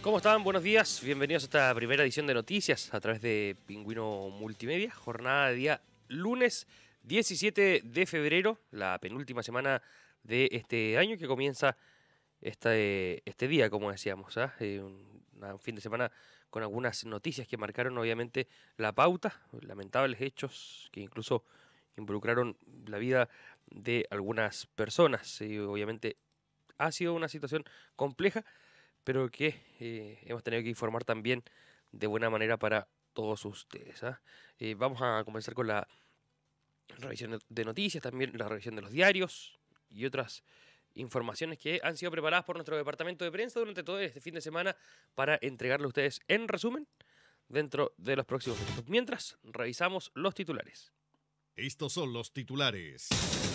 ¿Cómo están? Buenos días. Bienvenidos a esta primera edición de noticias a través de Pingüino Multimedia. Jornada de día lunes 17 de febrero, la penúltima semana de este año que comienza este día, como decíamos. Un fin de semana con algunas noticias que marcaron obviamente la pauta, lamentables hechos que incluso involucraron la vida de algunas personas. Obviamente ha sido una situación compleja pero que hemos tenido que informar también de buena manera para todos ustedes. Vamos a comenzar con la revisión de noticias, también la revisión de los diarios y otras informaciones que han sido preparadas por nuestro departamento de prensa durante todo este fin de semana para entregarle a ustedes en resumen dentro de los próximos minutos. Mientras, revisamos los titulares. Estos son los titulares.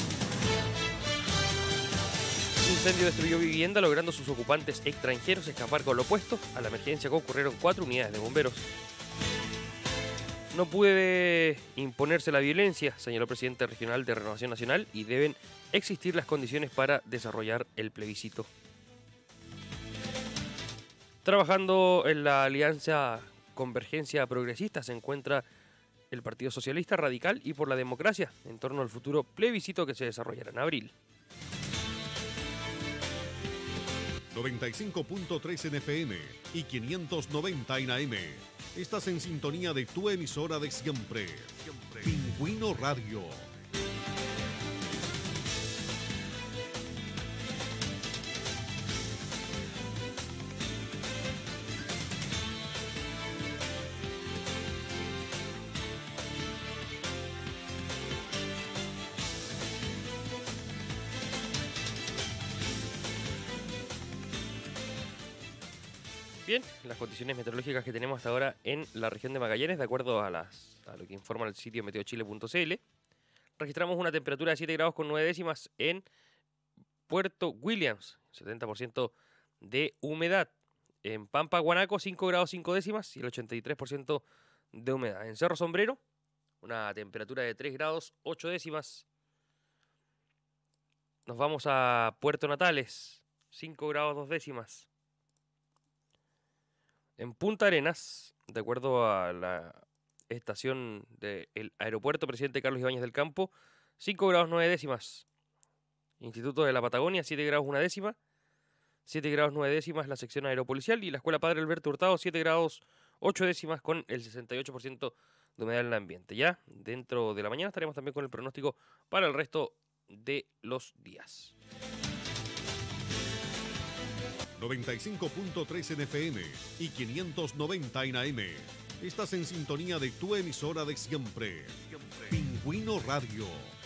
Incendio destruyó vivienda, logrando sus ocupantes extranjeros escapar con lo opuesto. A la emergencia concurrieron 4 unidades de bomberos. No puede imponerse la violencia, señaló el presidente regional de Renovación Nacional, y deben existir las condiciones para desarrollar el plebiscito. Trabajando en la alianza Convergencia Progresista se encuentra el Partido Socialista Radical y por la Democracia en torno al futuro plebiscito que se desarrollará en abril. 95.3 en FM y 590 en AM. Estás en sintonía de tu emisora de siempre. Pingüino Radio. Bien, las condiciones meteorológicas que tenemos hasta ahora en la región de Magallanes, de acuerdo a lo que informa el sitio meteochile.cl, registramos una temperatura de 7 grados con 9 décimas en Puerto Williams, 70% de humedad. En Pampa, Guanaco, 5 grados 5 décimas y el 83% de humedad. En Cerro Sombrero, una temperatura de 3 grados 8 décimas. Nos vamos a Puerto Natales, 5 grados 2 décimas. En Punta Arenas, de acuerdo a la estación del aeropuerto Presidente Carlos Ibáñez del Campo, 5 grados 9 décimas. Instituto de la Patagonia, 7 grados 1 décima. 7 grados 9 décimas la sección aeropolicial y la Escuela Padre Alberto Hurtado, 7 grados 8 décimas con el 68% de humedad en el ambiente. Ya dentro de la mañana estaremos también con el pronóstico para el resto de los días. 95.3 en FM y 590 en AM. Estás en sintonía de tu emisora de siempre. Pingüino Radio.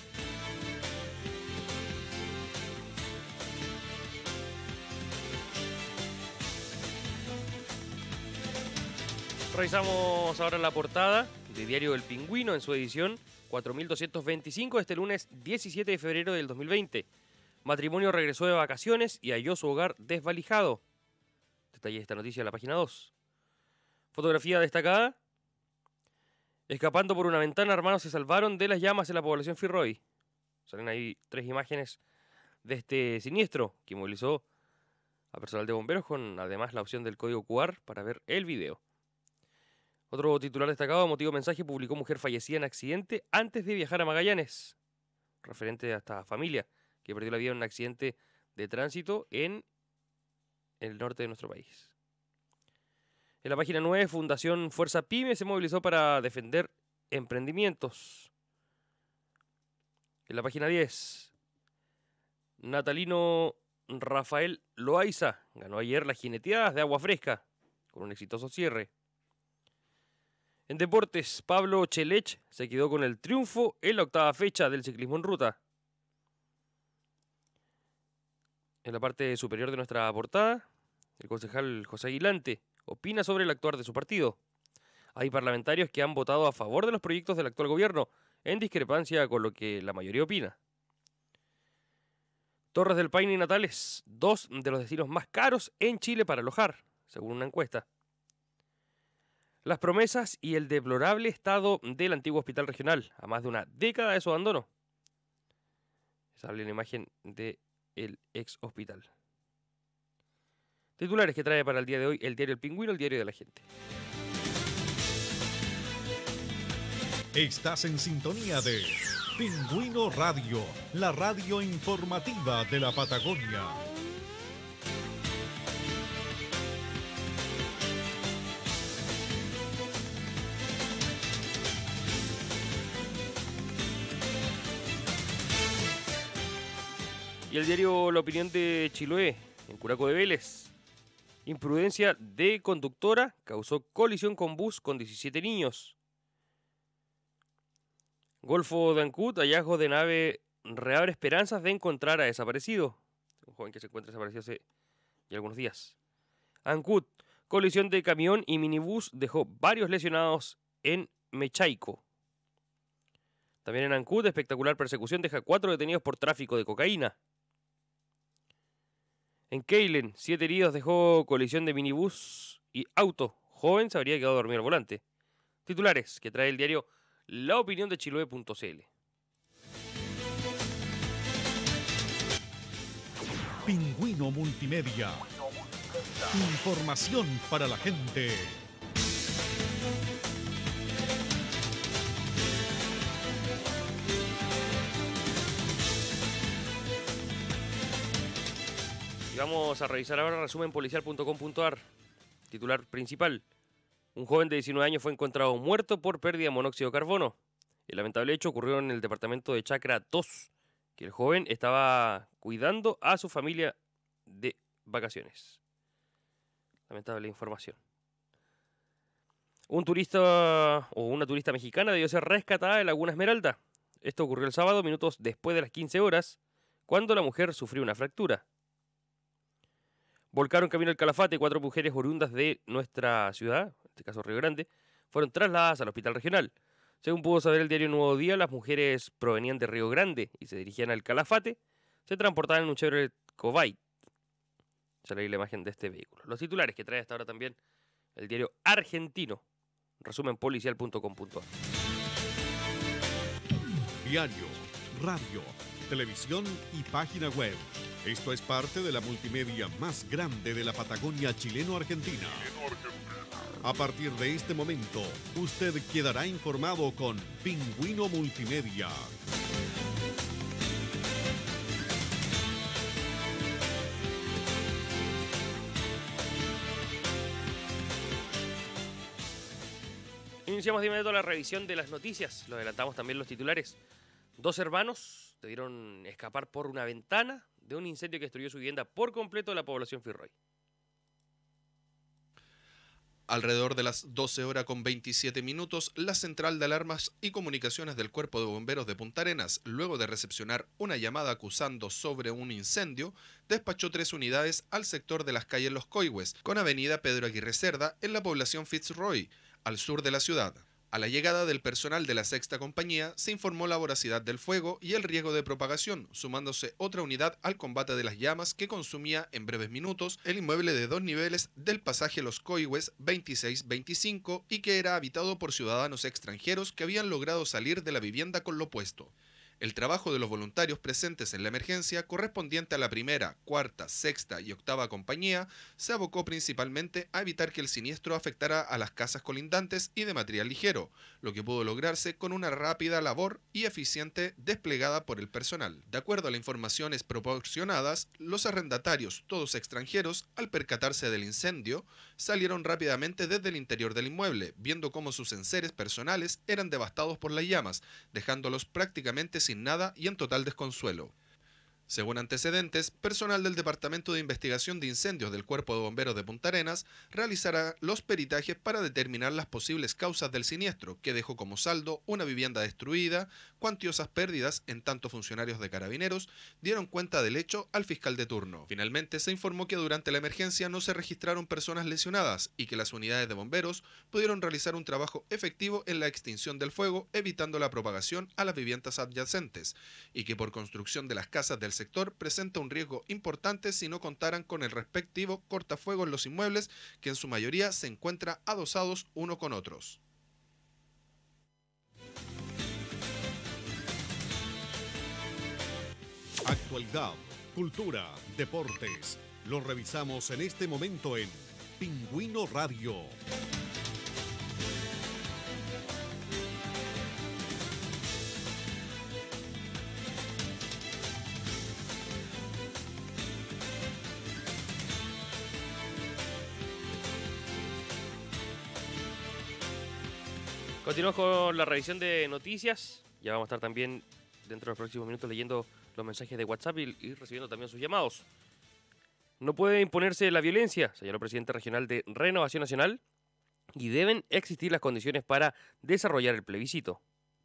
Revisamos ahora la portada de Diario El Pingüino en su edición 4225 este lunes 17 de febrero del 2020. Matrimonio regresó de vacaciones y halló su hogar desvalijado. Detalle de esta noticia en la página 2. Fotografía destacada. Escapando por una ventana, hermanos se salvaron de las llamas en la población Firroy. Salen ahí 3 imágenes de este siniestro que movilizó a personal de bomberos con además la opción del código QR para ver el video. Otro titular destacado, emotivo mensaje, publicó mujer fallecida en accidente antes de viajar a Magallanes. Referente a esta familia que perdió la vida en un accidente de tránsito en el norte de nuestro país. En la página 9, Fundación Fuerza Pyme se movilizó para defender emprendimientos. En la página 10, Natalino Rafael Loaiza ganó ayer las jineteadas de Agua Fresca con un exitoso cierre. En deportes, Pablo Chelech se quedó con el triunfo en la 8ª fecha del ciclismo en ruta. En la parte superior de nuestra portada, el concejal José Aguilante opina sobre el actuar de su partido. Hay parlamentarios que han votado a favor de los proyectos del actual gobierno, en discrepancia con lo que la mayoría opina. Torres del Paine y Natales, 2 de los destinos más caros en Chile para alojar, según una encuesta. Las promesas y el deplorable estado del antiguo hospital regional, a más de una década de su abandono. Sale la imagen del ex hospital. Titulares que trae para el día de hoy el diario El Pingüino, el diario de la gente. Estás en sintonía de Pingüino Radio, la radio informativa de la Patagonia. Y el diario La Opinión de Chiloé, en Curaco de Vélez. Imprudencia de conductora causó colisión con bus con 17 niños. Golfo de Ancud, hallazgo de nave reabre esperanzas de encontrar a desaparecido. Un joven que se encuentra desaparecido hace ya algunos días. Ancud, colisión de camión y minibús dejó varios lesionados en Mechaico. También en Ancud, espectacular persecución deja 4 detenidos por tráfico de cocaína. En Keilen, 7 heridos dejó colisión de minibús y auto. Joven se habría quedado dormido al volante. Titulares que trae el diario La Opinión de Chiloé.cl. Pingüino Multimedia. Información para la gente. Y vamos a revisar ahora resumenpolicial.com.ar. Titular principal. Un joven de 19 años fue encontrado muerto por pérdida de monóxido de carbono. El lamentable hecho ocurrió en el departamento de Chacra 2, que el joven estaba cuidando a su familia de vacaciones. Lamentable información. Un turista o una turista mexicana debió ser rescatada de Laguna Esmeralda. Esto ocurrió el sábado, minutos después de las 15 horas, cuando la mujer sufrió una fractura. Volcaron camino al Calafate, 4 mujeres oriundas de nuestra ciudad, en este caso Río Grande, fueron trasladadas al hospital regional. Según pudo saber el diario Nuevo Día, las mujeres provenían de Río Grande y se dirigían al Calafate. Se transportaban en un Chevrolet Cobalt. Ya leí la imagen de este vehículo. Los titulares que trae hasta ahora también el diario argentino, resumenpolicial.com.ar. Diario, radio, televisión y página web. Esto es parte de la multimedia más grande de la Patagonia chileno-argentina. A partir de este momento, usted quedará informado con Pingüino Multimedia. Iniciamos de inmediato la revisión de las noticias. Lo adelantamos también los titulares. 2 hermanos debieron escapar por una ventana de un incendio que destruyó su vivienda por completo de la población Firroy. Alrededor de las 12 horas con 27 minutos, la Central de Alarmas y Comunicaciones del Cuerpo de Bomberos de Punta Arenas, luego de recepcionar una llamada acusando sobre un incendio, despachó 3 unidades al sector de las calles Los Coihues, con avenida Pedro Aguirre Cerda, en la población Fitzroy, al sur de la ciudad. A la llegada del personal de la sexta compañía, se informó la voracidad del fuego y el riesgo de propagación, sumándose otra unidad al combate de las llamas que consumía en breves minutos el inmueble de 2 niveles del pasaje Los Coihues 26-25 y que era habitado por ciudadanos extranjeros que habían logrado salir de la vivienda con lo puesto. El trabajo de los voluntarios presentes en la emergencia, correspondiente a la primera, cuarta, sexta y octava compañía, se abocó principalmente a evitar que el siniestro afectara a las casas colindantes y de material ligero, lo que pudo lograrse con una rápida labor y eficiente desplegada por el personal. De acuerdo a las informaciones proporcionadas, los arrendatarios, todos extranjeros, al percatarse del incendio, salieron rápidamente desde el interior del inmueble, viendo cómo sus enseres personales eran devastados por las llamas, dejándolos prácticamente sin nada y en total desconsuelo. Según antecedentes, personal del Departamento de Investigación de Incendios del Cuerpo de Bomberos de Punta Arenas realizará los peritajes para determinar las posibles causas del siniestro, que dejó como saldo una vivienda destruida, cuantiosas pérdidas, en tanto funcionarios de Carabineros dieron cuenta del hecho al fiscal de turno. Finalmente, se informó que durante la emergencia no se registraron personas lesionadas y que las unidades de bomberos pudieron realizar un trabajo efectivo en la extinción del fuego, evitando la propagación a las viviendas adyacentes, y que por construcción de las casas del sector presenta un riesgo importante si no contaran con el respectivo cortafuego en los inmuebles, que en su mayoría se encuentra adosados uno con otros. Actualidad, cultura, deportes. Lo revisamos en este momento en Pingüino Radio. Continuamos con la revisión de noticias. Ya vamos a estar también dentro de los próximos minutos leyendo los mensajes de WhatsApp y recibiendo también sus llamados. No puede imponerse la violencia, señaló el presidente regional de Renovación Nacional, y deben existir las condiciones para desarrollar el plebiscito.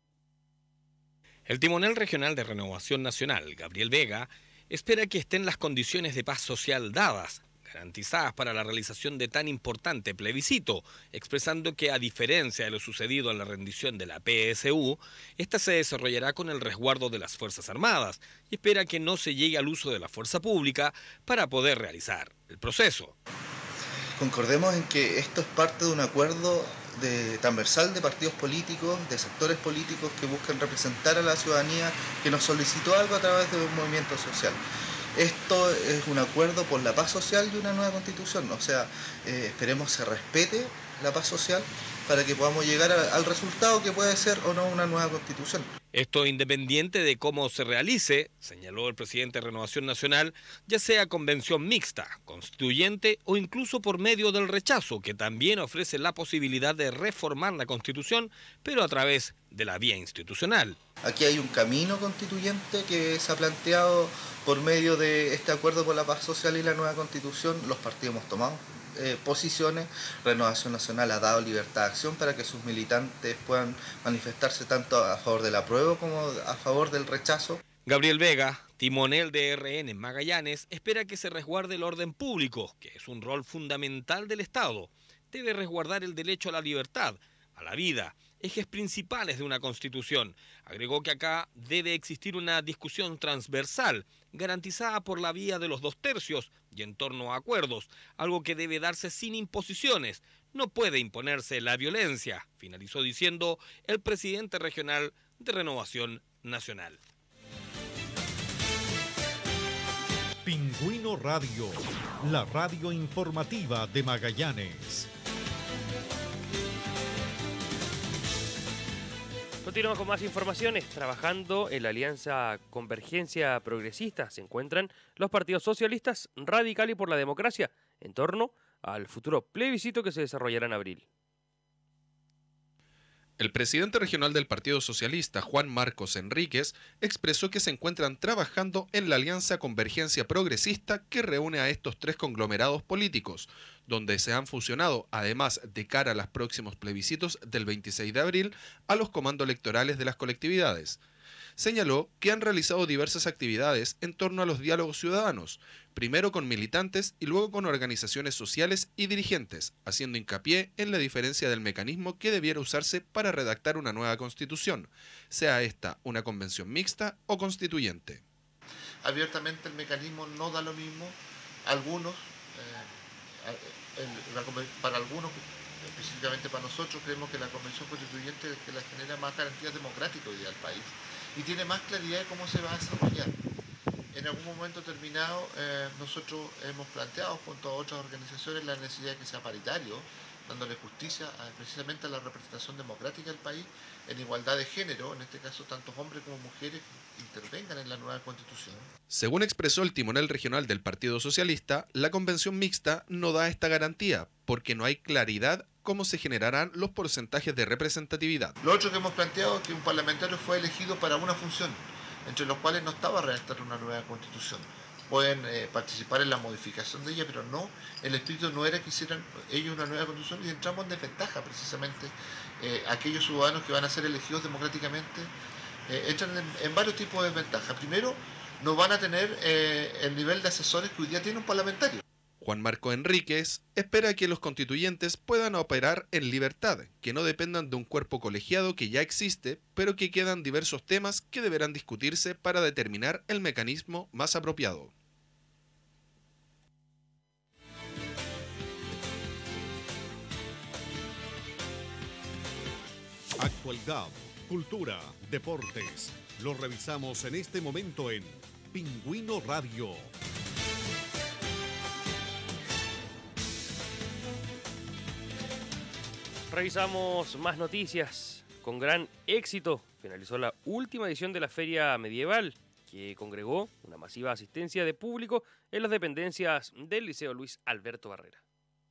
El timonel regional de Renovación Nacional, Gabriel Vega, espera que estén las condiciones de paz social dadas, garantizadas para la realización de tan importante plebiscito, expresando que a diferencia de lo sucedido en la rendición de la PSU, esta se desarrollará con el resguardo de las Fuerzas Armadas y espera que no se llegue al uso de la fuerza pública para poder realizar el proceso. Concordemos en que esto es parte de un acuerdo transversal de partidos políticos, de sectores políticos que buscan representar a la ciudadanía que nos solicitó algo a través de un movimiento social. Esto es un acuerdo por la paz social y una nueva constitución, o sea, esperemos se respete la paz social para que podamos llegar al resultado que puede ser o no una nueva constitución. Esto independiente de cómo se realice, señaló el presidente de Renovación Nacional, ya sea convención mixta, constituyente o incluso por medio del rechazo, que también ofrece la posibilidad de reformar la Constitución, pero a través de la vía institucional. Aquí hay un camino constituyente que se ha planteado por medio de este acuerdo por la paz social y la nueva constitución. Los partidos hemos tomado posiciones. Renovación Nacional ha dado libertad de acción para que sus militantes puedan manifestarse tanto a favor del apruebo como a favor del rechazo. Gabriel Vega, timonel de RN Magallanes, espera que se resguarde el orden público, que es un rol fundamental del Estado. Debe resguardar el derecho a la libertad, a la vida, ejes principales de una constitución. Agregó que acá debe existir una discusión transversal, garantizada por la vía de los 2/3 y en torno a acuerdos, algo que debe darse sin imposiciones. No puede imponerse la violencia, finalizó diciendo el presidente regional de Renovación Nacional. Pingüino Radio, la radio informativa de Magallanes. Continuamos con más informaciones. Trabajando en la Alianza Convergencia Progresista se encuentran los partidos socialistas, Radical y Por la Democracia en torno al futuro plebiscito que se desarrollará en abril. El presidente regional del Partido Socialista, Juan Marcos Enríquez, expresó que se encuentran trabajando en la Alianza Convergencia Progresista que reúne a estos tres conglomerados políticos, donde se han fusionado, además de cara a los próximos plebiscitos del 26 de abril, a los comandos electorales de las colectividades. Señaló que han realizado diversas actividades en torno a los diálogos ciudadanos, primero con militantes y luego con organizaciones sociales y dirigentes, haciendo hincapié en la diferencia del mecanismo que debiera usarse para redactar una nueva constitución, sea esta una convención mixta o constituyente. Abiertamente el mecanismo no da lo mismo. Algunos, para algunos, específicamente para nosotros, creemos que la convención constituyente es que la genera más garantías democráticas hoy día al país y tiene más claridad de cómo se va a desarrollar. En algún momento terminado, nosotros hemos planteado junto a otras organizaciones la necesidad de que sea paritario, dándole justicia precisamente a la representación democrática del país en igualdad de género, en este caso tanto hombres como mujeres que intervengan en la nueva constitución. Según expresó el timonel regional del Partido Socialista, la convención mixta no da esta garantía porque no hay claridad cómo se generarán los porcentajes de representatividad. Lo otro que hemos planteado es que un parlamentario fue elegido para una función, entre los cuales no estaba redactar una nueva constitución. Pueden participar en la modificación de ella, pero no, el espíritu no era que hicieran ellos una nueva constitución y entramos en desventaja precisamente. Aquellos ciudadanos que van a ser elegidos democráticamente entran en varios tipos de desventaja. Primero, no van a tener el nivel de asesores que hoy día tiene un parlamentario. Juan Marco Enríquez espera que los constituyentes puedan operar en libertad, que no dependan de un cuerpo colegiado que ya existe, pero que quedan diversos temas que deberán discutirse para determinar el mecanismo más apropiado. Actualidad, cultura, deportes. Lo revisamos en este momento en Pingüino Radio. Revisamos más noticias. Con gran éxito finalizó la última edición de la Feria Medieval, que congregó una masiva asistencia de público en las dependencias del Liceo Luis Alberto Barrera.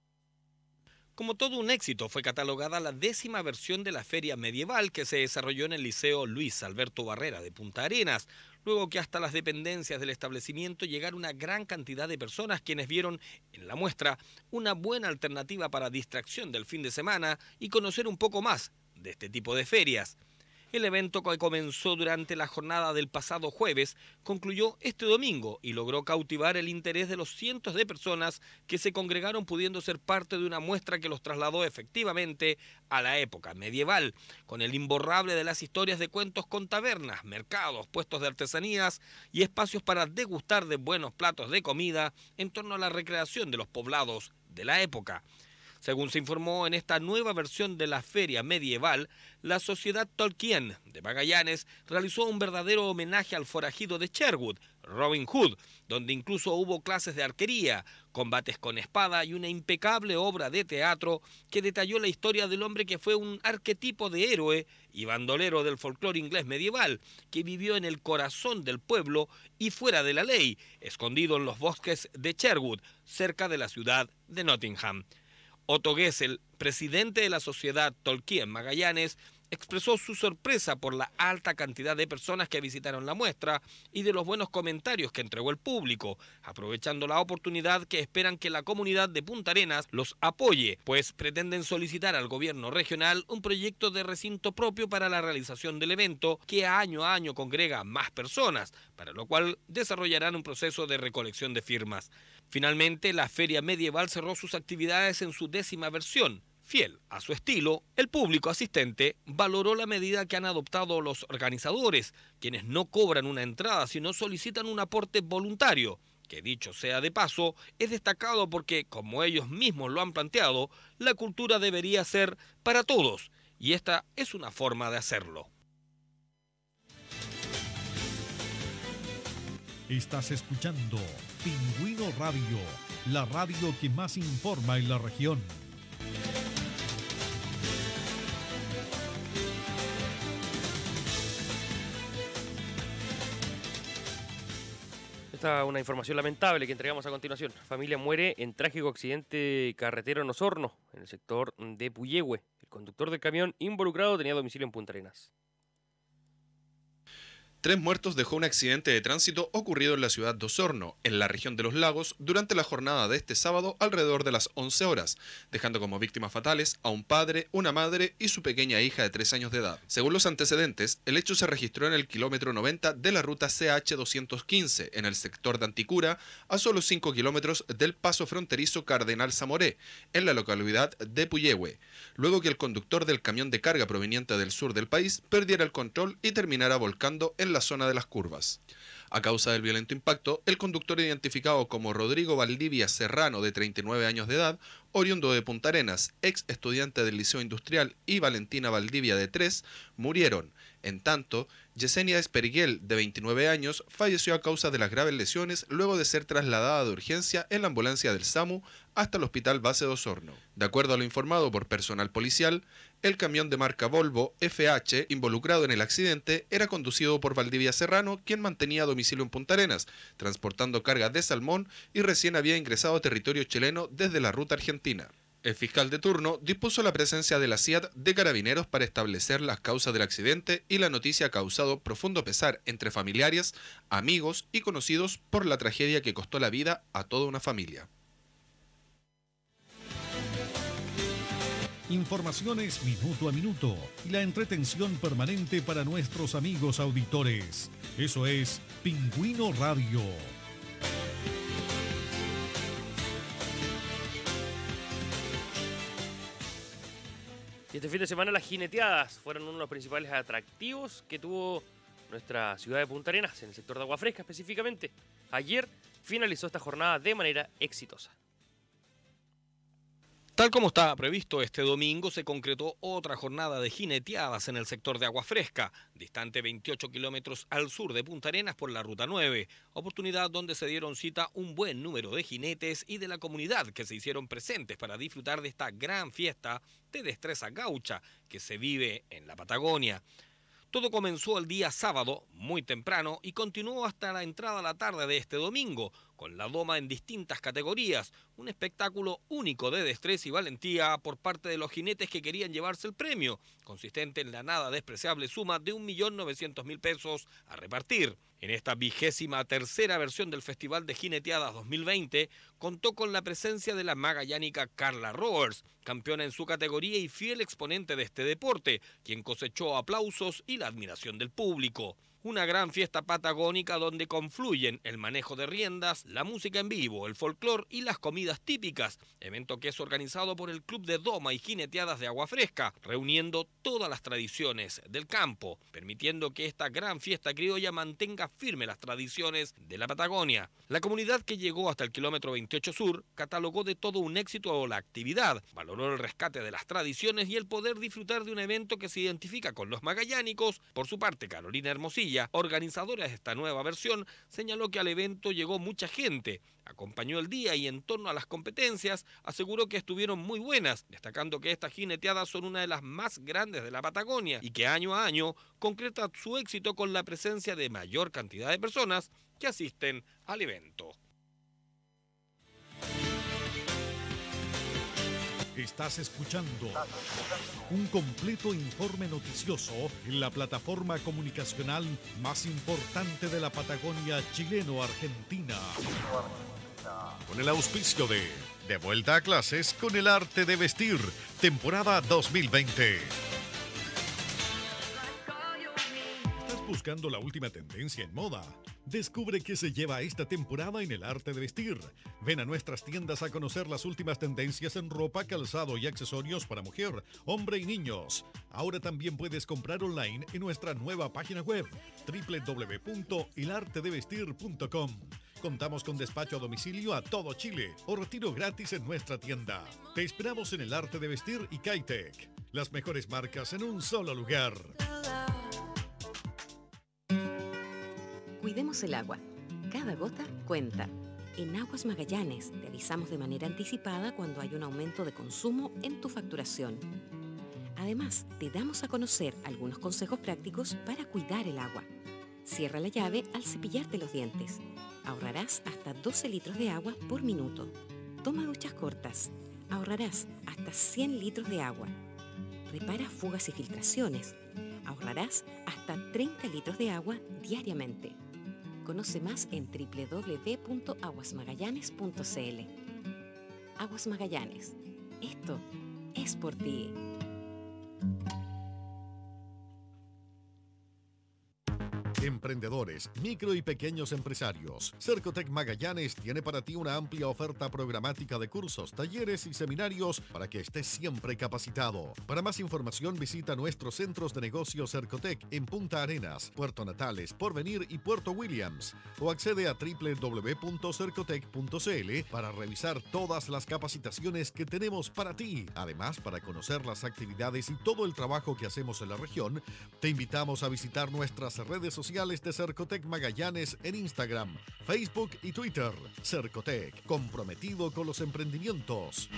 Como todo un éxito, fue catalogada la 10ª versión de la Feria Medieval que se desarrolló en el Liceo Luis Alberto Barrera de Punta Arenas, luego que hasta las dependencias del establecimiento llegaron una gran cantidad de personas quienes vieron en la muestra una buena alternativa para distracción del fin de semana y conocer un poco más de este tipo de ferias. El evento, que comenzó durante la jornada del pasado jueves, concluyó este domingo y logró cautivar el interés de los cientos de personas que se congregaron, pudiendo ser parte de una muestra que los trasladó efectivamente a la época medieval, con el imborrable de las historias de cuentos con tabernas, mercados, puestos de artesanías y espacios para degustar de buenos platos de comida en torno a la recreación de los poblados de la época. Según se informó en esta nueva versión de la Feria Medieval, la Sociedad Tolkien de Magallanes realizó un verdadero homenaje al forajido de Sherwood, Robin Hood, donde incluso hubo clases de arquería, combates con espada y una impecable obra de teatro que detalló la historia del hombre que fue un arquetipo de héroe y bandolero del folclore inglés medieval, que vivió en el corazón del pueblo y fuera de la ley, escondido en los bosques de Sherwood, cerca de la ciudad de Nottingham. Otto Gessel, presidente de la Sociedad Tolkien Magallanes, expresó su sorpresa por la alta cantidad de personas que visitaron la muestra y de los buenos comentarios que entregó el público, aprovechando la oportunidad que esperan que la comunidad de Punta Arenas los apoye, pues pretenden solicitar al gobierno regional un proyecto de recinto propio para la realización del evento, que año a año congrega más personas, para lo cual desarrollarán un proceso de recolección de firmas. Finalmente, la Feria Medieval cerró sus actividades en su 10ª versión. Fiel a su estilo, el público asistente valoró la medida que han adoptado los organizadores, quienes no cobran una entrada, sino solicitan un aporte voluntario, que dicho sea de paso, es destacado porque, como ellos mismos lo han planteado, la cultura debería ser para todos, y esta es una forma de hacerlo. Estás escuchando Pingüino Radio, la radio que más informa en la región. Esta es una información lamentable que entregamos a continuación. Familia muere en trágico accidente carretero en Osorno, en el sector de Puyehue. El conductor del camión involucrado tenía domicilio en Punta Arenas. 3 muertos dejó un accidente de tránsito ocurrido en la ciudad de Osorno, en la región de Los Lagos, durante la jornada de este sábado alrededor de las 11 horas, dejando como víctimas fatales a un padre, una madre y su pequeña hija de 3 años de edad. Según los antecedentes, el hecho se registró en el kilómetro 90 de la ruta CH215, en el sector de Anticura, a solo 5 kilómetros del paso fronterizo Cardenal Zamoré, en la localidad de Puyehue, luego que el conductor del camión de carga proveniente del sur del país perdiera el control y terminara volcando en la zona de las curvas. A causa del violento impacto, el conductor, identificado como Rodrigo Valdivia Serrano, de 39 años de edad, oriundo de Punta Arenas, ex estudiante del Liceo Industrial, y Valentina Valdivia, de 3, murieron. En tanto, Yesenia Esperiguel, de 29 años, falleció a causa de las graves lesiones luego de ser trasladada de urgencia en la ambulancia del SAMU hasta el Hospital Base de Osorno. De acuerdo a lo informado por personal policial, el camión de marca Volvo FH involucrado en el accidente era conducido por Valdivia Serrano, quien mantenía domicilio en Punta Arenas, transportando carga de salmón y recién había ingresado a territorio chileno desde la ruta argentina. El fiscal de turno dispuso la presencia de la CIAT de Carabineros para establecer las causas del accidente, y la noticia ha causado profundo pesar entre familiares, amigos y conocidos por la tragedia que costó la vida a toda una familia. Informaciones minuto a minuto y la entretención permanente para nuestros amigos auditores. Eso es Pingüino Radio. Y este fin de semana las jineteadas fueron uno de los principales atractivos que tuvo nuestra ciudad de Punta Arenas, en el sector de Agua Fresca específicamente. Ayer finalizó esta jornada de manera exitosa. Tal como estaba previsto, este domingo se concretó otra jornada de jineteadas en el sector de Agua Fresca, distante 28 kilómetros al sur de Punta Arenas por la Ruta 9, oportunidad donde se dieron cita un buen número de jinetes y de la comunidad que se hicieron presentes para disfrutar de esta gran fiesta de destreza gaucha que se vive en la Patagonia. Todo comenzó el día sábado, muy temprano, y continuó hasta la entrada a la tarde de este domingo, con la doma en distintas categorías, un espectáculo único de destreza y valentía por parte de los jinetes que querían llevarse el premio, consistente en la nada despreciable suma de 1.900.000 pesos a repartir. En esta 23ª versión del Festival de Jineteadas 2020, contó con la presencia de la magallánica Carla Roers, campeona en su categoría y fiel exponente de este deporte, quien cosechó aplausos y la admiración del público. Una gran fiesta patagónica donde confluyen el manejo de riendas, la música en vivo, el folclor y las comidas típicas, evento que es organizado por el Club de Doma y Jineteadas de Agua Fresca, reuniendo todas las tradiciones del campo, permitiendo que esta gran fiesta criolla mantenga firme las tradiciones de la Patagonia. La comunidad que llegó hasta el kilómetro 28 sur catalogó de todo un éxito la actividad, valoró el rescate de las tradiciones y el poder disfrutar de un evento que se identifica con los magallánicos. Por su parte, Carolina Hermosilla, organizadora de esta nueva versión, señaló que al evento llegó mucha gente, acompañó el día y en torno a las competencias aseguró que estuvieron muy buenas, destacando que estas jineteadas son una de las más grandes de la Patagonia y que año a año concreta su éxito con la presencia de mayor cantidad de personas que asisten al evento. Estás escuchando un completo informe noticioso en la plataforma comunicacional más importante de la Patagonia chileno-argentina. Con el auspicio de Vuelta a Clases con el Arte de Vestir, temporada 2020. ¿Estás buscando la última tendencia en moda? Descubre qué se lleva esta temporada en el Arte de Vestir. Ven a nuestras tiendas a conocer las últimas tendencias en ropa, calzado y accesorios para mujer, hombre y niños. Ahora también puedes comprar online en nuestra nueva página web www.elartedevestir.com. Contamos con despacho a domicilio a todo Chile o retiro gratis en nuestra tienda. Te esperamos en el Arte de Vestir y Kitec. Las mejores marcas en un solo lugar. Cuidemos el agua. Cada gota cuenta. En Aguas Magallanes te avisamos de manera anticipada cuando hay un aumento de consumo en tu facturación. Además, te damos a conocer algunos consejos prácticos para cuidar el agua. Cierra la llave al cepillarte los dientes. Ahorrarás hasta 12 litros de agua por minuto. Toma duchas cortas. Ahorrarás hasta 100 litros de agua. Repara fugas y filtraciones. Ahorrarás hasta 30 litros de agua diariamente. Conoce más en www.aguasmagallanes.cl. Aguas Magallanes. Esto es por ti. Emprendedores, micro y pequeños empresarios. Cercotec Magallanes tiene para ti una amplia oferta programática de cursos, talleres y seminarios para que estés siempre capacitado. Para más información visita nuestros centros de negocios Cercotec en Punta Arenas, Puerto Natales, Porvenir y Puerto Williams o accede a www.cercotec.cl para revisar todas las capacitaciones que tenemos para ti. Además, para conocer las actividades y todo el trabajo que hacemos en la región, te invitamos a visitar nuestras redes sociales de Cercotec Magallanes en Instagram, Facebook y Twitter. Cercotec, comprometido con los emprendimientos.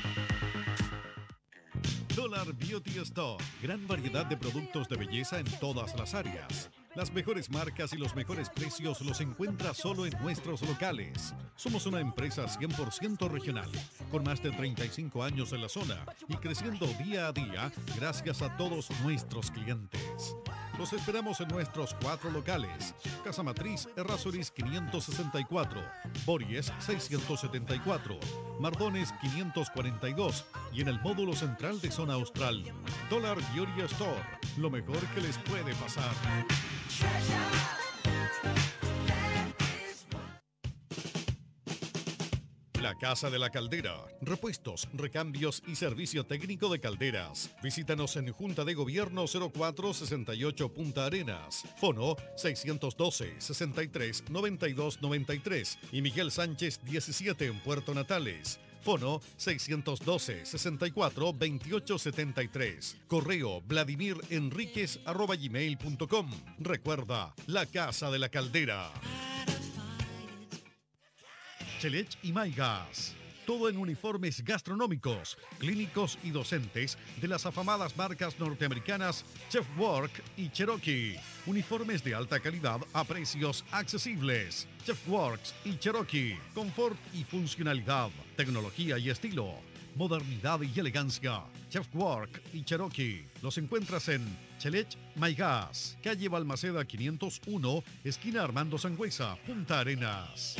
Dollar Beauty Store, gran variedad de productos de belleza en todas las áreas. Las mejores marcas y los mejores precios los encuentras solo en nuestros locales. Somos una empresa 100% regional, con más de 35 años en la zona y creciendo día a día gracias a todos nuestros clientes. Los esperamos en nuestros 4 locales. Casa Matriz, Errázuriz 564, Bories 674, Mardones 542 y en el módulo central de Zona Austral. Dollar Beauty Store, lo mejor que les puede pasar. La Casa de la Caldera. Repuestos, recambios y servicio técnico de calderas. Visítanos en Junta de Gobierno 0468 Punta Arenas. Fono 612-63-9293 y Miguel Sánchez 17 en Puerto Natales. Fono 612-64-2873. Correo vladimirenriquez@gmail.com. Recuerda, la Casa de la Caldera. Chelech y Maigas. Todo en uniformes gastronómicos, clínicos y docentes de las afamadas marcas norteamericanas Chef Work y Cherokee. Uniformes de alta calidad a precios accesibles. Chef Works y Cherokee. Confort y funcionalidad, tecnología y estilo, modernidad y elegancia. Chef Work y Cherokee. Los encuentras en Chelech Maigas, calle Balmaceda 501, esquina Armando Sangüesa, Punta Arenas.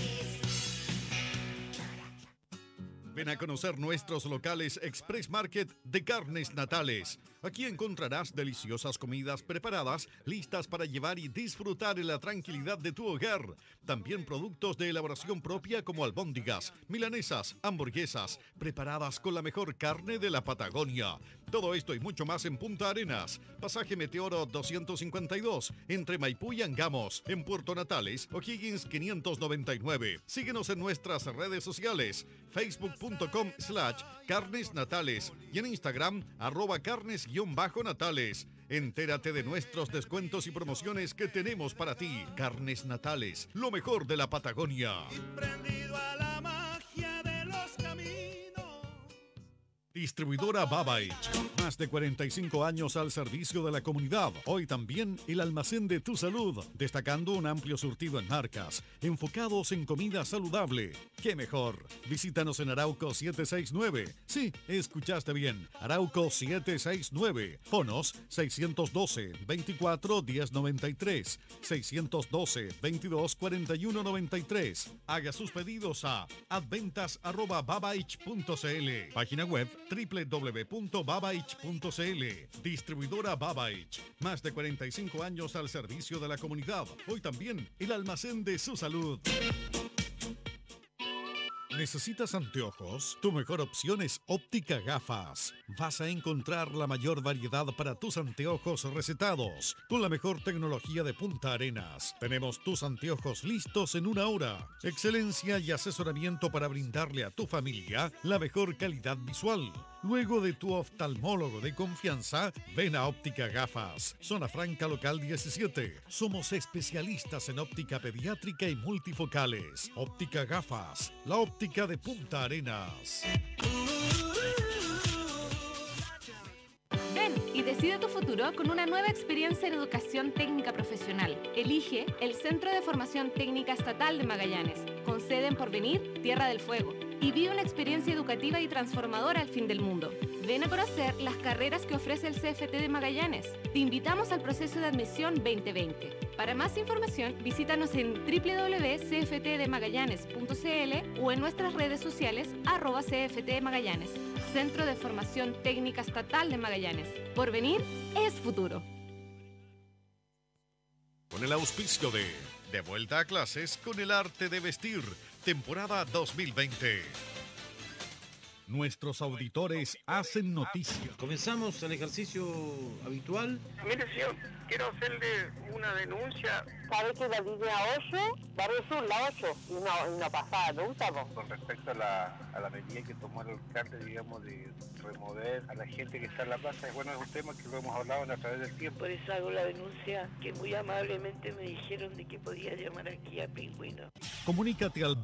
Ven a conocer nuestros locales Express Market de carnes natales. Aquí encontrarás deliciosas comidas preparadas, listas para llevar y disfrutar en la tranquilidad de tu hogar. También productos de elaboración propia como albóndigas, milanesas, hamburguesas, preparadas con la mejor carne de la Patagonia. Todo esto y mucho más en Punta Arenas, pasaje Meteoro 252, entre Maipú y Angamos, en Puerto Natales, O'Higgins 599. Síguenos en nuestras redes sociales, facebook.com/carnes natales y en Instagram @carnes_natales. Entérate de nuestros descuentos y promociones que tenemos para ti. Carnes Natales, lo mejor de la Patagonia. Distribuidora Babaich, más de 45 años al servicio de la comunidad. Hoy también el almacén de tu salud, destacando un amplio surtido en marcas, enfocados en comida saludable. ¡Qué mejor! Visítanos en Arauco 769. Sí, escuchaste bien, Arauco 769. Fonos 612-24-1093, 612-22-4193. Haga sus pedidos a adventas@babaich.cl. Página web www.babaich.cl. Distribuidora Babaich, más de 45 años al servicio de la comunidad. Hoy también el almacén de su salud. ¿Necesitas anteojos? Tu mejor opción es Óptica Gafas. Vas a encontrar la mayor variedad para tus anteojos recetados, con la mejor tecnología de Punta Arenas. Tenemos tus anteojos listos en 1 hora. Excelencia y asesoramiento para brindarle a tu familia la mejor calidad visual. Luego de tu oftalmólogo de confianza, ven a Óptica Gafas. Zona Franca Local 17. Somos especialistas en óptica pediátrica y multifocales. Óptica Gafas, la óptica de Punta Arenas. Ven y decide tu futuro con una nueva experiencia en educación técnica profesional. Elige el Centro de Formación Técnica Estatal de Magallanes, con sede en Porvenir, Tierra del Fuego, y vive una experiencia educativa y transformadora al fin del mundo. Ven a conocer las carreras que ofrece el CFT de Magallanes. Te invitamos al proceso de admisión 2020. Para más información, visítanos en www.cftdemagallanes.cl o en nuestras redes sociales @CFTMagallanes. Centro de Formación Técnica Estatal de Magallanes. Porvenir es futuro. Con el auspicio de vuelta a clases con el arte de vestir, temporada 2020. Nuestros auditores hacen noticia. Comenzamos el ejercicio habitual. Mire, señor, quiero hacerle una denuncia. ¿Sabe que la línea 8 va a sur la 8 y no pasaba nunca? Con respecto a la medida que tomó el alcalde, digamos, de remover a la gente que está en la plaza, bueno, es un tema que lo hemos hablado a través del tiempo. Por eso hago la denuncia, que muy amablemente me dijeron de que podía llamar aquí a Pingüino. Comunícate al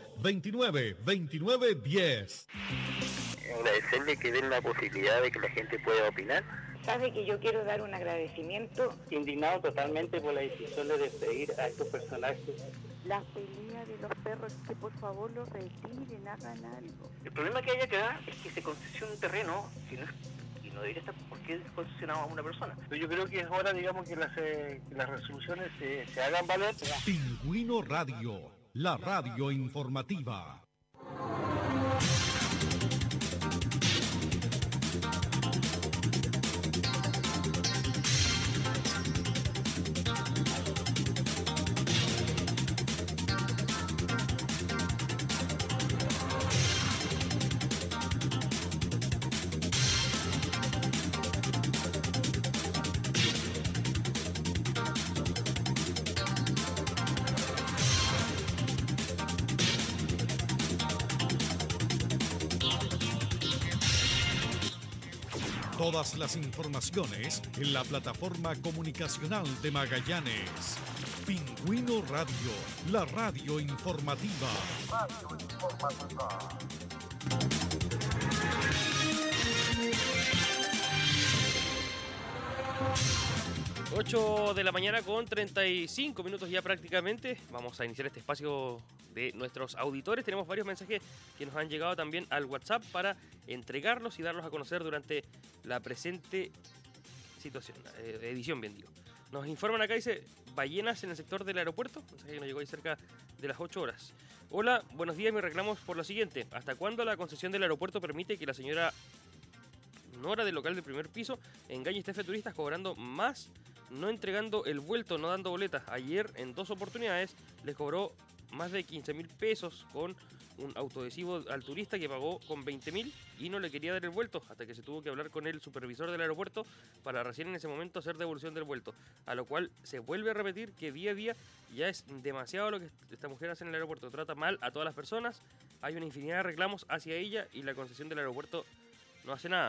229-2910. Agradecerle que den la posibilidad de que la gente pueda opinar. Sabe que yo quiero dar un agradecimiento. Indignado totalmente por la decisión de despedir a estos personajes. La pelea de los perros, que por favor los retiren, hagan algo. El problema que hay acá es que se concesiona un terreno, y no debería estar por qué concesionado a una persona. Pero yo creo que es hora, digamos, que las resoluciones se hagan valer. Pingüino Radio, la radio informativa. Todas las informaciones en la plataforma comunicacional de Magallanes. Pingüino Radio, la radio informativa. 8 de la mañana con 35 minutos ya prácticamente. Vamos a iniciar este espacio de nuestros auditores. Tenemos varios mensajes que nos han llegado también al WhatsApp para entregarlos y darlos a conocer durante la presente situación, edición, bien digo. Nos informan acá, dice, ballenas en el sector del aeropuerto. Mensaje que nos llegó ahí cerca de las 8 horas. Hola, buenos días, me reclamos por lo siguiente. ¿Hasta cuándo la concesión del aeropuerto permite que la señora Nora del local del primer piso engañe a este turistas cobrando más, no entregando el vuelto, no dando boletas? Ayer en 2 oportunidades les cobró más de 15.000 pesos con un autoadhesivo al turista que pagó con 20.000 y no le quería dar el vuelto, hasta que se tuvo que hablar con el supervisor del aeropuerto para recién en ese momento hacer devolución del vuelto, a lo cual se vuelve a repetir que día a día ya es demasiado lo que esta mujer hace en el aeropuerto. Trata mal a todas las personas, hay una infinidad de reclamos hacia ella y la concesión del aeropuerto no hace nada.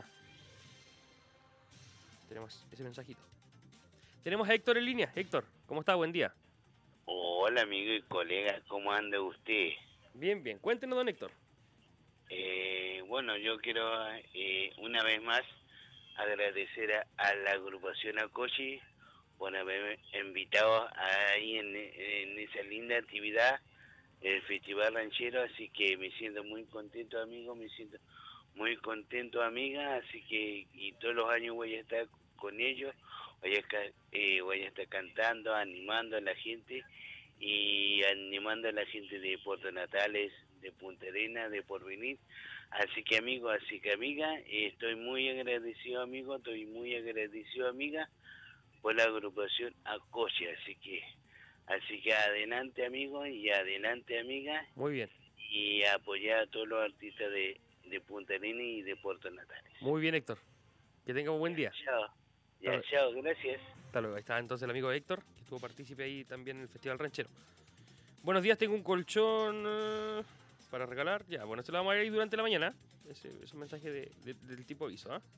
Tenemos ese mensajito. Tenemos a Héctor en línea. Héctor, ¿cómo está? Buen día. Hola, amigo y colega, ¿cómo anda usted? Bien, bien. Cuéntenos, don Héctor. Bueno, yo quiero una vez más agradecer a la agrupación Acochi por haberme invitado ahí en esa linda actividad, el Festival Ranchero, así que me siento muy contento, amigo, me siento muy contento, amiga, así que y todos los años voy a estar con ellos, voy a estar cantando, animando a la gente y animando a la gente de Puerto Natales, de Punta Arenas, de Porvenir. Así que amigo, así que amiga, estoy muy agradecido, amigo, estoy muy agradecido, amiga, por la agrupación Acoche, así que adelante, amigo, y adelante, amiga. Muy bien. Y apoyar a todos los artistas de Punta Arenas y de Puerto Natales. Muy bien, Héctor. Que tenga un buen día. Chao. Ya, chao, gracias. Hasta luego. Ahí está entonces el amigo Héctor, que estuvo partícipe ahí también en el Festival Ranchero. Buenos días, tengo un colchón para regalar. Ya, bueno, se lo vamos a ir durante la mañana. Ese mensaje del tipo aviso, ¿ah?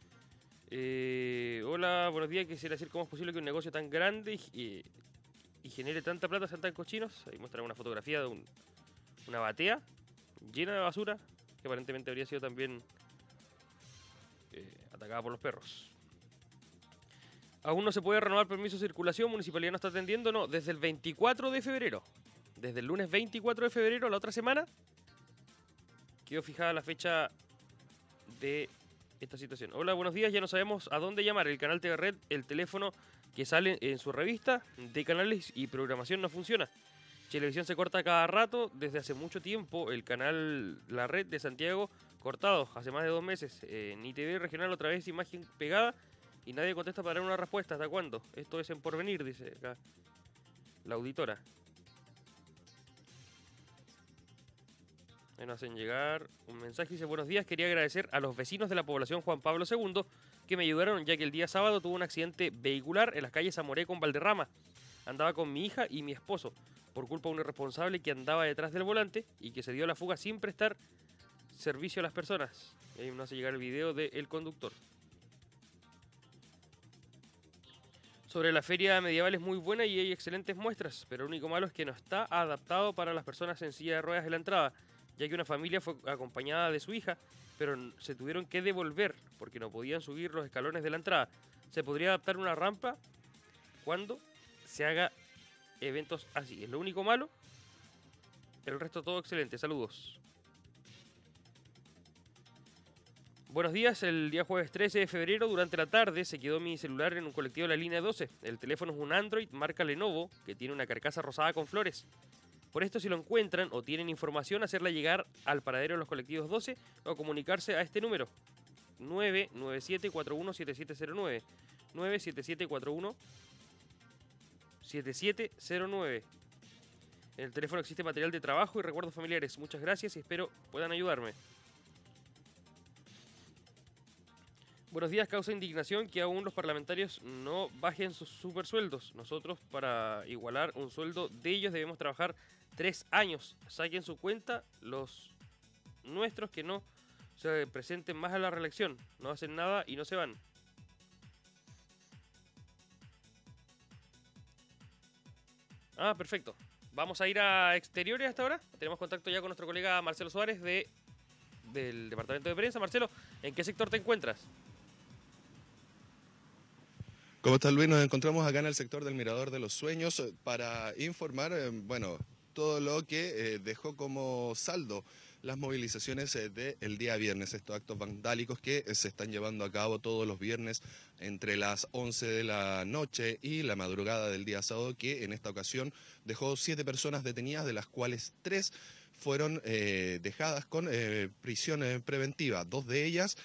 Hola, buenos días. Quisiera decir cómo es posible que un negocio tan grande y genere tanta plata sean tan cochinos. Ahí muestran una fotografía de una batea llena de basura que aparentemente habría sido también atacada por los perros. Aún no se puede renovar permiso de circulación, municipalidad no está atendiendo, no, desde el 24 de febrero, desde el lunes 24 de febrero, la otra semana, quedó fijada la fecha de esta situación. Hola, buenos días, ya no sabemos a dónde llamar, el canal TV Red, el teléfono que sale en su revista de canales y programación no funciona. Televisión se corta cada rato, desde hace mucho tiempo el canal La Red de Santiago cortado, hace más de 2 meses, ni TV regional otra vez imagen pegada y nadie contesta para dar una respuesta. ¿Hasta cuándo? Esto es en porvenir, dice acá la auditora. Ahí nos hacen llegar un mensaje, dice: buenos días, quería agradecer a los vecinos de la población Juan Pablo II que me ayudaron, ya que el día sábado tuve un accidente vehicular en las calles Zamoré con Valderrama. Andaba con mi hija y mi esposo, por culpa de un irresponsable que andaba detrás del volante y que se dio la fuga sin prestar servicio a las personas. Y ahí nos hace llegar el video del conductor. Sobre la feria medieval es muy buena y hay excelentes muestras, pero lo único malo es que no está adaptado para las personas en silla de ruedas en la entrada, ya que una familia fue acompañada de su hija, pero se tuvieron que devolver porque no podían subir los escalones de la entrada. Se podría adaptar una rampa cuando se haga eventos así. Es lo único malo. El resto todo excelente. Saludos. Buenos días. El día jueves 13 de febrero, durante la tarde, se quedó mi celular en un colectivo de la línea 12. El teléfono es un Android marca Lenovo que tiene una carcasa rosada con flores. Por esto, si lo encuentran o tienen información, hacerla llegar al paradero de los colectivos 12 o comunicarse a este número: 997-417709. 977-417709. En el teléfono existe material de trabajo y recuerdos familiares. Muchas gracias y espero puedan ayudarme. Buenos días, causa indignación que aún los parlamentarios no bajen sus supersueldos. Nosotros, para igualar un sueldo de ellos, debemos trabajar 3 años. Saquen su cuenta los nuestros que no se presenten más a la reelección. No hacen nada y no se van. Ah, perfecto. Vamos a ir a exteriores hasta ahora. Tenemos contacto ya con nuestro colega Marcelo Suárez del Departamento de Prensa. Marcelo, ¿en qué sector te encuentras? ¿Cómo estás, Luis? Nos encontramos acá en el sector del Mirador de los Sueños para informar, todo lo que dejó como saldo las movilizaciones del día viernes, estos actos vandálicos que se están llevando a cabo todos los viernes entre las 11 de la noche y la madrugada del día sábado, que en esta ocasión dejó 7 personas detenidas, de las cuales 3 fueron dejadas con prisión preventiva, 2 de ellas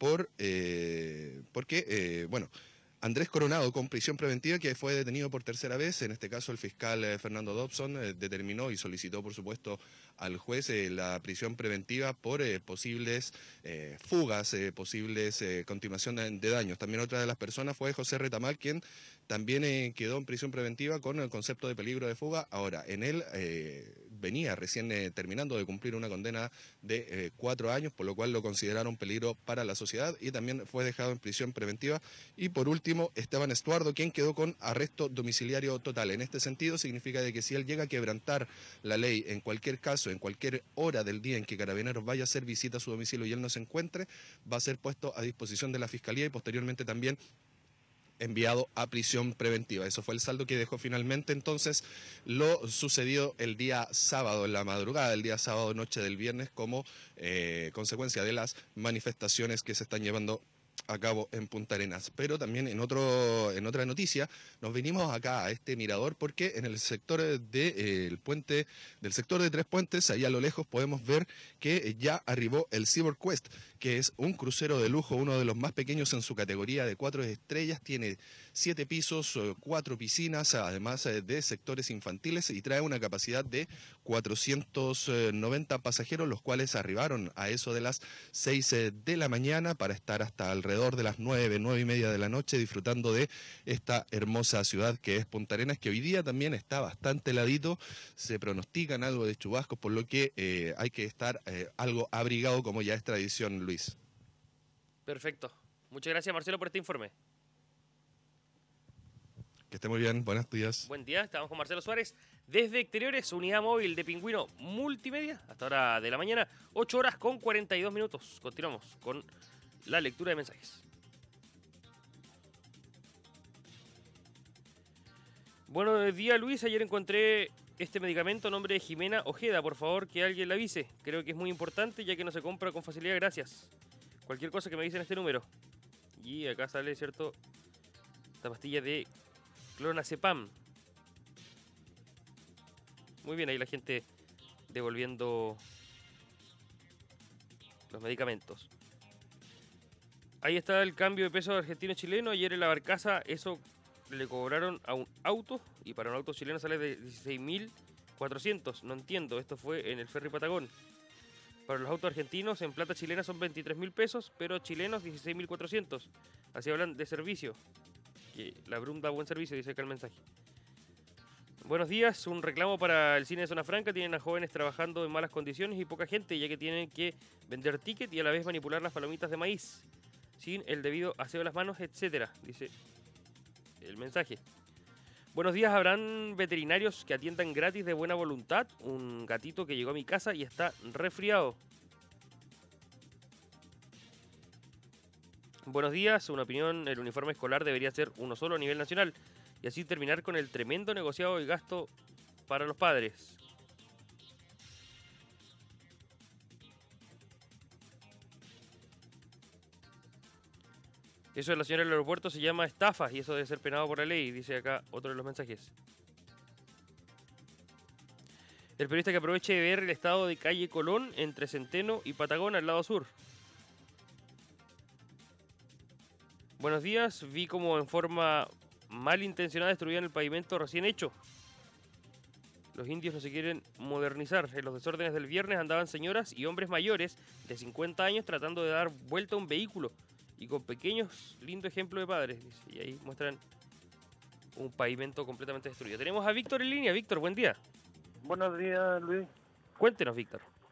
porque Andrés Coronado con prisión preventiva, que fue detenido por tercera vez. En este caso el fiscal Fernando Dobson determinó y solicitó, por supuesto, al juez la prisión preventiva por posibles fugas, posibles continuación de daños. También otra de las personas fue José Retamal, quien también quedó en prisión preventiva con el concepto de peligro de fuga. Ahora, en él venía recién terminando de cumplir una condena de 4 años, por lo cual lo consideraron peligro para la sociedad y también fue dejado en prisión preventiva. Y por último, Esteban Estuardo, quien quedó con arresto domiciliario total. En este sentido, significa de que si él llega a quebrantar la ley en cualquier caso, en cualquier hora del día en que Carabineros vaya a hacer visita a su domicilio y él no se encuentre, va a ser puesto a disposición de la Fiscalía y posteriormente también enviado a prisión preventiva. Eso fue el saldo que dejó finalmente entonces lo sucedido el día sábado, en la madrugada del día sábado, noche del viernes, como consecuencia de las manifestaciones que se están llevando a cabo en Punta Arenas. Pero también en otra noticia nos vinimos acá a este mirador porque en el sector del sector de Tres Puentes, ahí a lo lejos podemos ver que ya arribó el Seaboard Quest, que es un crucero de lujo, uno de los más pequeños en su categoría, de 4 estrellas, tiene 7 pisos, 4 piscinas, además de sectores infantiles, y trae una capacidad de 490 pasajeros, los cuales arribaron a eso de las 6 de la mañana para estar hasta alrededor de las 9:30 de la noche disfrutando de esta hermosa ciudad que es Punta Arenas, que hoy día también está bastante heladito. Se pronostican algo de chubascos, por lo que hay que estar algo abrigado, como ya es tradición, Luis. Perfecto. Muchas gracias, Marcelo, por este informe. Que esté muy bien, buenos días. Buen día, estamos con Marcelo Suárez desde Exteriores, unidad móvil de Pingüino Multimedia, hasta hora de la mañana, 8 horas con 42 minutos. Continuamos con la lectura de mensajes. Buenos días, Luis. Ayer encontré este medicamento a nombre de Jimena Ojeda. Por favor, que alguien la avise. Creo que es muy importante, ya que no se compra con facilidad. Gracias. Cualquier cosa que me avisen este número. Y acá sale, ¿cierto?, esta pastilla de clonazepam. Muy bien, ahí la gente devolviendo los medicamentos. Ahí está el cambio de peso argentino-chileno. Ayer en la barcaza eso le cobraron a un auto, y para un auto chileno sale de 16.400. No entiendo, esto fue en el ferry Patagón. Para los autos argentinos en plata chilena son 23.000 pesos, pero chilenos 16.400. Así hablan de servicio. Que la Brum da buen servicio, dice acá el mensaje. Buenos días, un reclamo para el cine de Zona Franca. Tienen a jóvenes trabajando en malas condiciones y poca gente, ya que tienen que vender ticket y a la vez manipular las palomitas de maíz sin el debido aseo de las manos, etcétera, dice el mensaje. Buenos días, ¿habrán veterinarios que atiendan gratis de buena voluntad? Un gatito que llegó a mi casa y está resfriado. Buenos días, una opinión, el uniforme escolar debería ser uno solo a nivel nacional y así terminar con el tremendo negociado y gasto para los padres. Eso de la señora del aeropuerto se llama estafa y eso debe ser penado por la ley, dice acá otro de los mensajes. El periodista que aproveche de ver el estado de calle Colón entre Centeno y Patagón al lado sur. Buenos días, vi como en forma malintencionada destruían el pavimento recién hecho. Los indios no se quieren modernizar. En los desórdenes del viernes andaban señoras y hombres mayores de 50 años tratando de dar vuelta a un vehículo. Y con pequeños, lindo ejemplo de padres. Y ahí muestran un pavimento completamente destruido. Tenemos a Víctor en línea. Víctor, buen día. Buenos días, Luis. Cuéntenos, Víctor.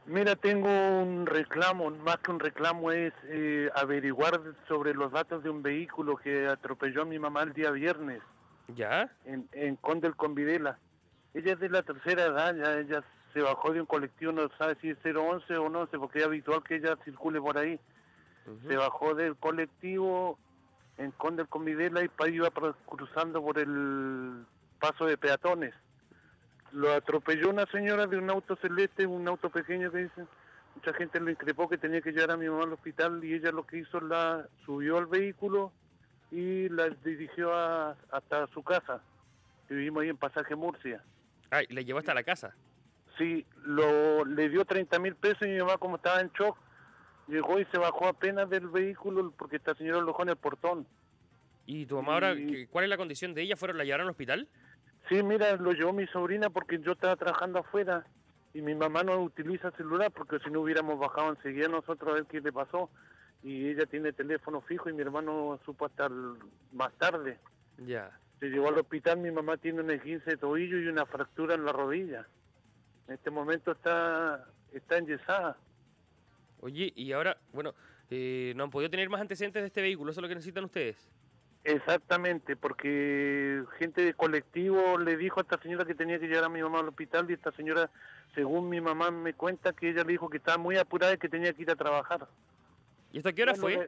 Mira, tengo un reclamo, más que un reclamo es averiguar sobre los datos de un vehículo que atropelló a mi mamá el día viernes. ¿Ya? En Conde del Convidela. Ella es de la tercera edad, ya ella se bajó de un colectivo, no sabe si es 011 o no, 11, porque es habitual que ella circule por ahí. Se bajó del colectivo en Conde del Convidela y iba cruzando por el paso de peatones. Lo atropelló una señora de un auto celeste, un auto pequeño que dicen. Mucha gente lo increpó que tenía que llevar a mi mamá al hospital y ella lo que hizo, la subió al vehículo y la dirigió hasta su casa. Vivimos ahí en Pasaje Murcia. Ah, ¿y la llevó hasta la casa? Sí, le dio 30.000 pesos y mi mamá, como estaba en shock, llegó y se bajó apenas del vehículo porque esta señora lo dejó en el portón. ¿Y tu mamá ahora, cuál es la condición de ella? ¿La llevaron al hospital? Sí, mira, lo llevó mi sobrina porque yo estaba trabajando afuera y mi mamá no utiliza celular porque si no hubiéramos bajado enseguida nosotros a ver qué le pasó. Y ella tiene teléfono fijo y mi hermano supo hasta más tarde. Ya. Se llevó al hospital, mi mamá tiene un esguince de tobillo y una fractura en la rodilla. En este momento está enyesada. Oye, y ahora, bueno, no han podido tener más antecedentes de este vehículo, ¿eso es lo que necesitan ustedes? Exactamente, porque gente de colectivo le dijo a esta señora que tenía que llevar a mi mamá al hospital y esta señora, según mi mamá me cuenta, que ella le dijo que estaba muy apurada y que tenía que ir a trabajar. ¿Y esto a qué hora fue?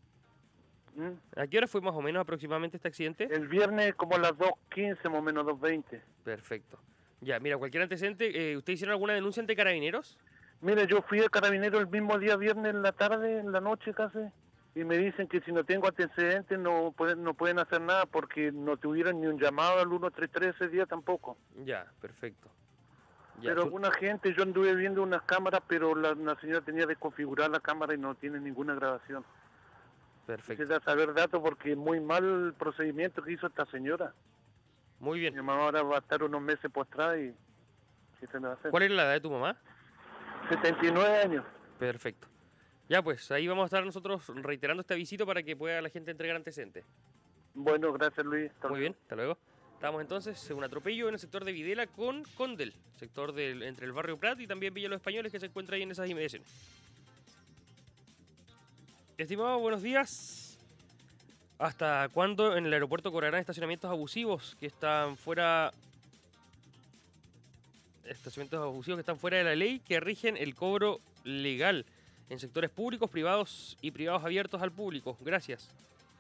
¿A qué hora fue más o menos aproximadamente este accidente? El viernes como a las 2:15, más o menos 2:20. Perfecto. Ya, mira, cualquier antecedente, ¿ustedes hicieron alguna denuncia ante Carabineros? Mira, yo fui a Carabineros el mismo día viernes en la tarde, en la noche casi, y me dicen que si no tengo antecedentes no pueden hacer nada porque no tuvieron ni un llamado al 133 ese día tampoco. Ya, perfecto. Ya, pero alguna gente, yo anduve viendo unas cámaras, pero la señora tenía desconfigurada la cámara y no tiene ninguna grabación. Perfecto. Quisiera saber datos porque muy mal el procedimiento que hizo esta señora. Muy bien. Mi mamá ahora va a estar unos meses postrada y ¿qué se le va a hacer? ¿Cuál es la edad de tu mamá? 79 años. Perfecto. Ya pues, ahí vamos a estar nosotros reiterando este avisito para que pueda la gente entregar antecedentes. Bueno, gracias Luis. Muy bien, hasta luego. Estamos entonces en un atropello en el sector de Videla con Condel, sector entre el barrio Prat y también Villa Los Españoles que se encuentra ahí en esas inmediaciones. Estimado, buenos días. ¿Hasta cuándo en el aeropuerto cobrarán estacionamientos abusivos que están fuera... Estacionamientos abusivos que están fuera de la ley que rigen el cobro legal en sectores públicos, privados y privados abiertos al público? Gracias.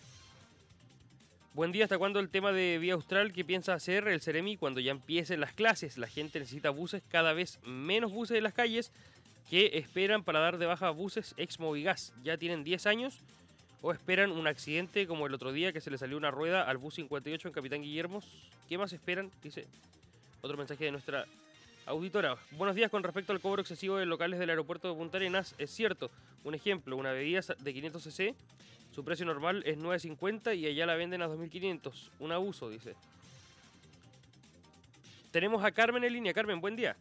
Buen día, ¿hasta cuándo el tema de Vía Austral que piensa hacer el Ceremi cuando ya empiecen las clases? La gente necesita buses, cada vez menos buses en las calles que esperan para dar de baja buses ex Movigas. Ya tienen 10 años o esperan un accidente como el otro día que se le salió una rueda al bus 58 en Capitán Guillermos. ¿Qué más esperan? Dice otro mensaje de nuestra auditora. Buenos días, con respecto al cobro excesivo de locales del aeropuerto de Punta Arenas, es cierto. Un ejemplo, una bebida de 500 cc, su precio normal es 9.50 y allá la venden a 2.500. Un abuso, dice. Tenemos a Carmen en línea. Carmen, buen día.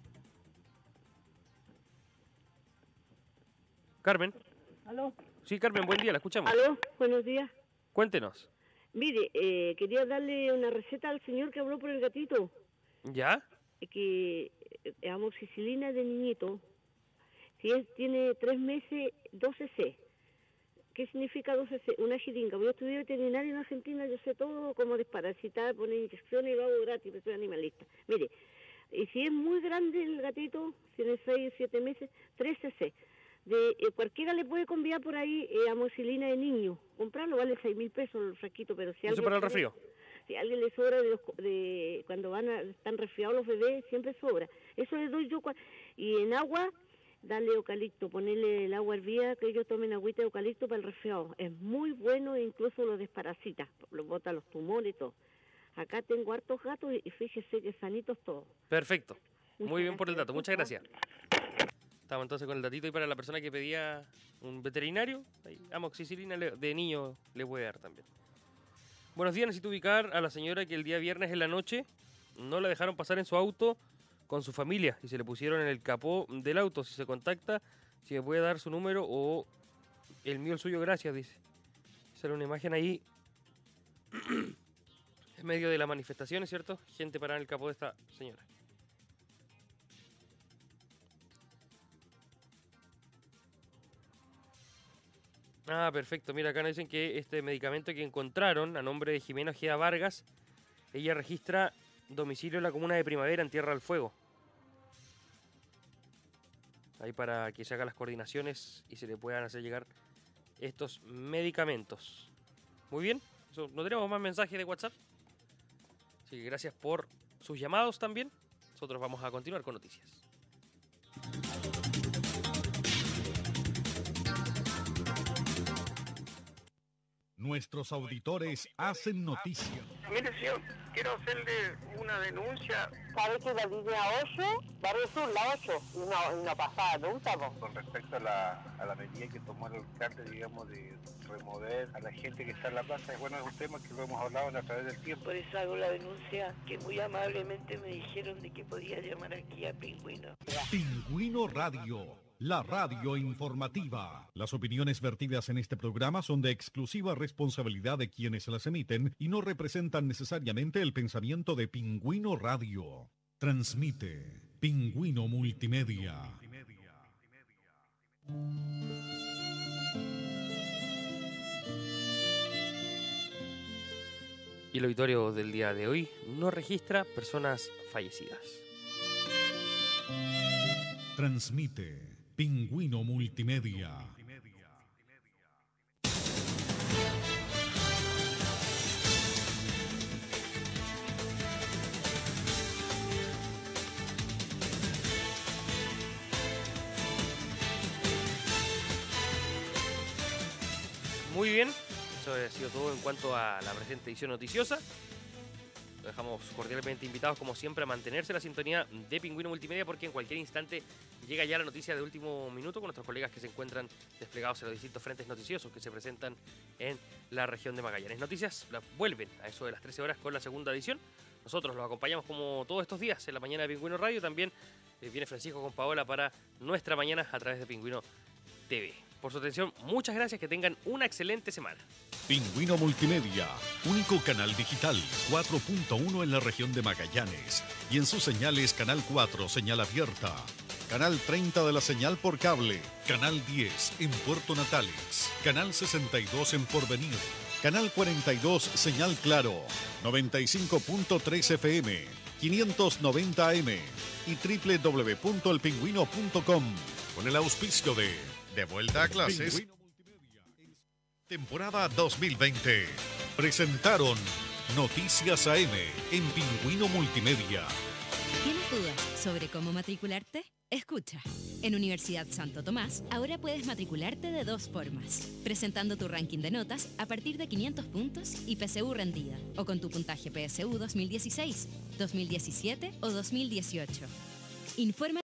Carmen. ¿Aló? Sí, Carmen, buen día, la escuchamos. ¿Aló? Buenos días. Cuéntenos. Mire, quería darle una receta al señor que habló por el gatito. ¿Ya? Que amoxicilina de niñito. Si tiene 3 meses, 12C. ¿Qué significa 12C? Una jeringa. Yo estudié veterinario en Argentina, yo sé todo, cómo desparasitar, poner inyecciones y lo hago gratis, pero soy animalista. Mire, y si es muy grande el gatito, tiene 6 o 7 meses, 13C. Cualquiera le puede conviar por ahí amoxicilina de niño. Comprarlo vale 6.000 pesos el frasquito, pero si ¿Eso para el resfrío? Si a alguien le sobra cuando están resfriados los bebés, siempre sobra. Eso le doy yo. Y en agua, darle eucalipto, ponerle el agua hervida, que ellos tomen agüita de eucalipto para el resfriado. Es muy bueno e incluso lo desparasita, lo bota los tumores y todo. Acá tengo hartos gatos y fíjese que sanitos todos. Perfecto. Muy bien por el dato. Muchas gracias. Estamos entonces con el datito y para la persona que pedía un veterinario, amoxicilina de niño le puede dar también. Buenos días, necesito ubicar a la señora que el día viernes en la noche no la dejaron pasar en su auto con su familia y se le pusieron en el capó del auto. Si se contacta, si me puede dar su número o el mío, el suyo, gracias, dice. Sale una imagen ahí en medio de las manifestaciones, ¿cierto? Gente parada en el capó de esta señora. Ah, perfecto. Mira, acá nos dicen que este medicamento que encontraron a nombre de Jimena Ojeda Vargas, ella registra domicilio en la comuna de Primavera, en Tierra del Fuego. Ahí para que se hagan las coordinaciones y se le puedan hacer llegar estos medicamentos. Muy bien, no tenemos más mensajes de WhatsApp. Así que gracias por sus llamados también. Nosotros vamos a continuar con noticias. Nuestros auditores hacen noticia. Mire, señor, quiero hacerle una denuncia. Sabe que la línea 8 va a sur, la 8, y no pasa nunca, po. Con respecto a la medida que tomó el alcalde, digamos, de remover a la gente que está en la plaza, es bueno, es un tema que lo hemos hablado a través del tiempo. Por eso hago la denuncia, que muy amablemente me dijeron de que podía llamar aquí a Pingüino. Pingüino Radio, la radio informativa. Las opiniones vertidas en este programa son de exclusiva responsabilidad de quienes las emiten y no representan necesariamente el pensamiento de Pingüino Radio. Transmite Pingüino Multimedia. Y el auditorio del día de hoy no registra personas fallecidas. Transmite Pingüino Multimedia. Muy bien, eso ha sido todo en cuanto a la presente edición noticiosa. Los dejamos cordialmente invitados, como siempre, a mantenerse la sintonía de Pingüino Multimedia, porque en cualquier instante llega ya la noticia de último minuto con nuestros colegas que se encuentran desplegados en los distintos frentes noticiosos que se presentan en la región de Magallanes. Noticias vuelven a eso de las 13 horas con la segunda edición. Nosotros los acompañamos como todos estos días en la mañana de Pingüino Radio. También viene Francisco con Paola para nuestra mañana a través de Pingüino TV. Por su atención, muchas gracias, que tengan una excelente semana. Pingüino Multimedia, único canal digital 4.1 en la región de Magallanes y en sus señales Canal 4, señal abierta, Canal 30 de la señal por cable, Canal 10 en Puerto Natales, Canal 62 en Porvenir, Canal 42 señal Claro, 95.3 FM, 590 AM y www.elpingüino.com con el auspicio de vuelta a clases. Temporada 2020. Presentaron Noticias AM en Pingüino Multimedia. ¿Tienes dudas sobre cómo matricularte? Escucha. En Universidad Santo Tomás, ahora puedes matricularte de dos formas. Presentando tu ranking de notas a partir de 500 puntos y PSU rendida, o con tu puntaje PSU 2016, 2017 o 2018. Informa